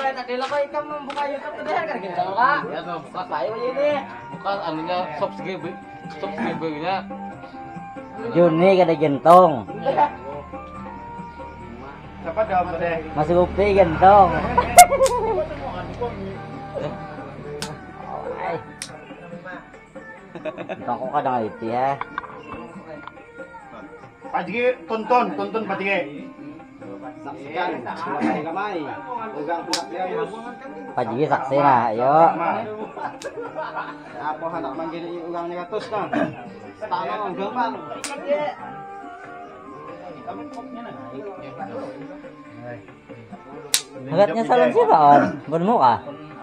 tadi lo kok ikan membuka YouTube tuh deh kan gitu kak. Ya tuh, Buka saya aja ini. bukan anunya subscribe-nya. Juni kada gentong. Siapa jawab deh? Masih Upi gentong. Gentong kok kadang itu ya. Pak Jigi tonton Pak Jigi. Saksikan selesai kamai. Ugang punak dia Yus. Pak Jigi saksi nah, ayo. Apa hendak manggil ugangnya katus kan? Tanah ugang bang. Agaknya salon siapa on? Bermu kah?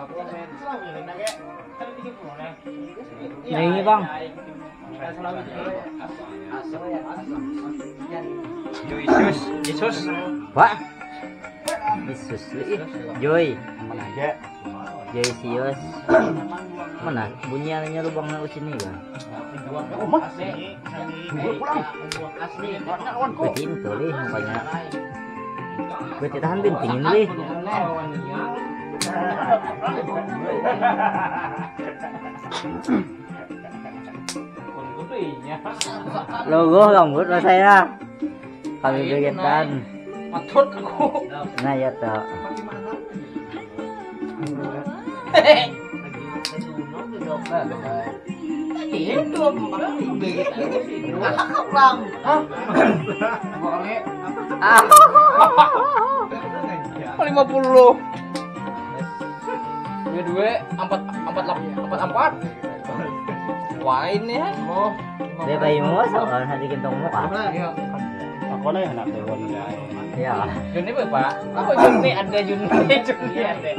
Nah ini bang. Yesus. Wah. Yesus. Joy. Mana aja? Joy Sius. Mana? Bunyiannya lubangnya ke sini kan? Rumah. Betin tuh lih makanya. Betin tahan bintingin lih. Logo rambut lah saya. Kami begitan. Matut aku. Nah ya toh. Itu begitu. Kakak lang. Hah? Ah. 50. Dua 44. Wah ini ya. Oh. Dia bayi mau soal hati gentong muka. Ako na hanap ni Juan guys. Ya. Juni Pak. Apa Juni ada Juni ada.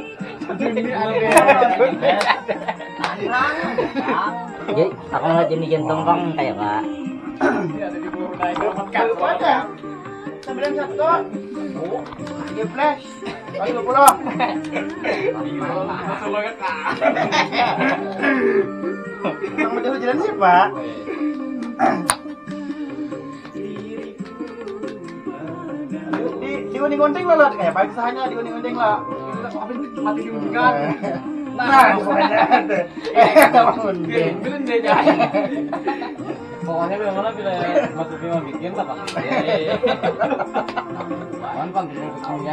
Jadi aku ngeliat ini gentong bang kayak pak. Sembilan satu. Lagi flash. Lagi 20. Kamu jalan sih Pak? Di gunting lah kayak baik sahanya di gunting lah. Kita kok mati di guntingan. Nah, Belum deh jangan. Pokoknya bagaimana bila Mas Upi mau bikin lah Pak. Kawan Pak bikin bikinnya.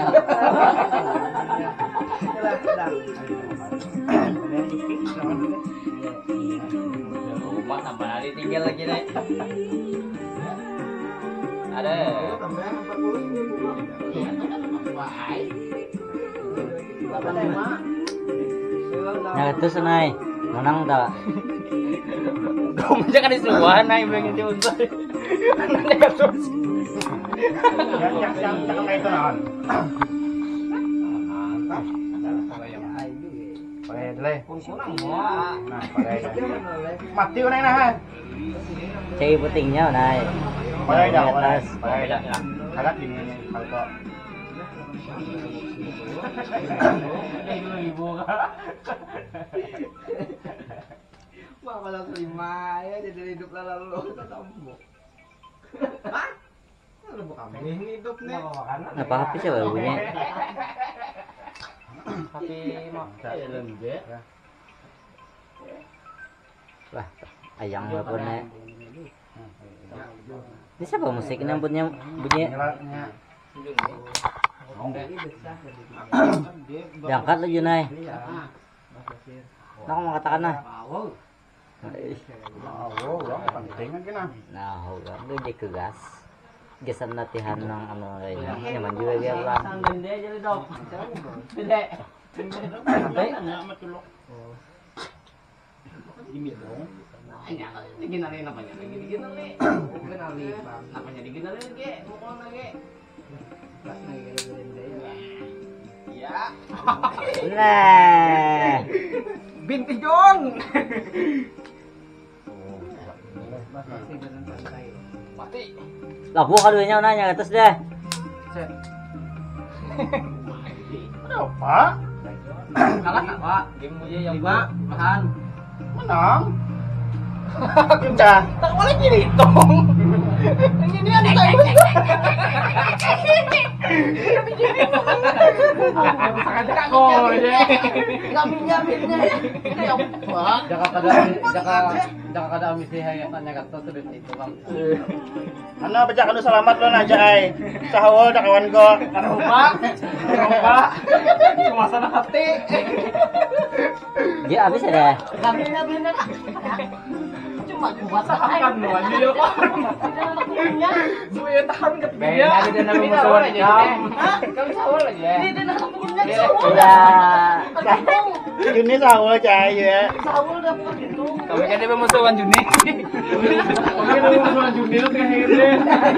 Rumah tambah hari tinggal lagi nih. Ada. Nah itu senai. Menang tak? Kamu jangan disuruh naik pengen diuntung. Nanti terus. yang kayak itu naon. Pakai deh. Nah, pakai. Mati udah nah. Cai putingnya nai. Pakai dah, atas. pakai dah. Kalat di ini kalau kok. Wah malah terima ya jadi hidup lalu tamu. Hah? Lu bukan ini hidup nih. Apa HP coba bunyi? Tapi mah lembek. Wah, ayang walaupun ini siapa musiknya bunyi? Diangkat lagi nai. Nah, mau katakan nah. Penting kan kena. Nah, udah dia ke gas. Gesan latihan nang anu lainnya. Nyaman juga dia ulang. Bende jadi dok. Bende. Sampai amat dulu. Ini dong. Diginalin namanya lagi diginalin. Diginalin namanya diginalin ge. Pokoknya lagi. Pas lagi bende ya. Ya. Nah. Binti Jong. Mati. Lah buka duitnya nanya atas deh. Ada apa? Kalah tak Pak? Game aja yang Lima bahan. Menang. Udah. tak boleh gini dong. Ini ada tahu. Sangat kok ya. Kami nyaminnya. Jaka kada misi hayat tanya kata sudah itu bang. Ano baca kanu selamat lo aja ay. Sahawol da kawan ko. Coba. Suasana hati. Dia habis ada. Kami nyaminnya. Cuma buat akan lo anjir kok. Supaya tahan ke dia. Ada dan nama musuhan kau. Kami sahur aja. Ini nak punya Ya. Juni sahawol cai ya. sahur dapat gitu. Kami kan dia musuhan Juni. Kami ada musuhan Juni itu akhirnya.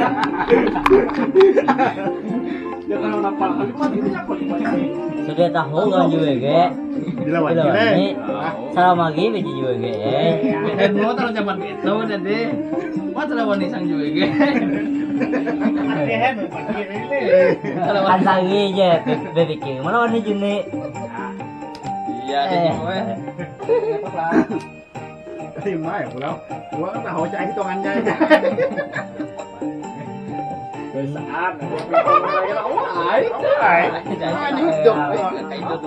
Jangan napal kali matinya kok Sudah tahu kan juga ge. Dilawan Ini salam lagi biji juga ge. Dan mau terus zaman itu nanti. Mau terlawan isang juga ge. Kan lagi je berpikir mana warna Juni. Iya, ada juga. Terima ya pulau. Gua kan tahu cai hitungan cai. Saat Ini hidup. Hidup.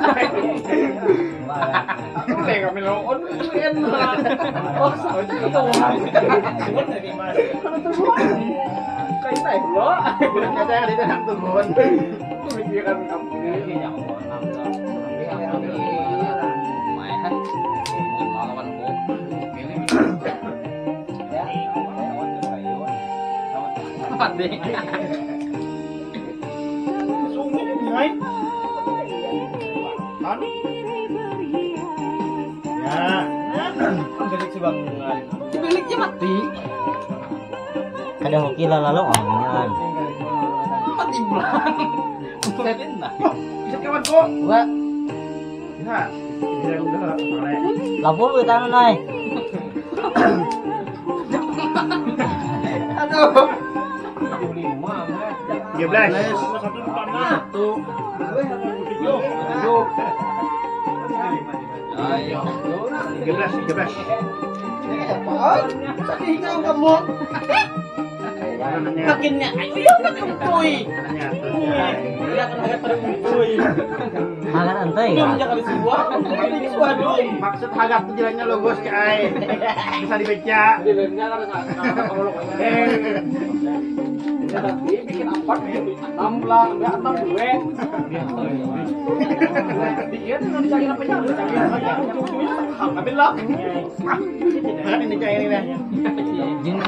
kami lawan enak. Oh, sahur itu. Kayak naik lo. Kata yang ada nak turun. Pemikiran kamu ini. Biliknya mati. Ada hoki lalu omongan. Mati belang. Nah. Bisa kawan ko. Gua Ya. Dia udah sore. lampu kita nai. Aduh. 13. Satu. Ayo. 13. Tadi kau kamu. Makinnya, ayo makin kuy. Lihat harga pada kuy. Makan antai Belum kan. jangan sebuah, ini sebuah doi. Maksud harga penjualannya logos cai. Bisa dibaca. Filmnya kan kalau tapi bikin apa nih? Tamblang, ya enam gue. Bikin dicari apa yang dicari aja. Ujung-ujungnya ambil lah. Kan ini cai ini dah. Jin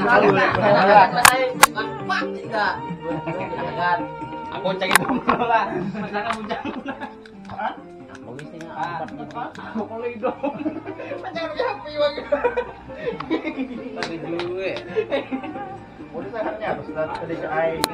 Aku cek dulu lah. Masa kamu jangan. Aku bisa Aku kalau hidup. Macam happy banget. Tadi juga. Udah saya harusnya harus ada cai.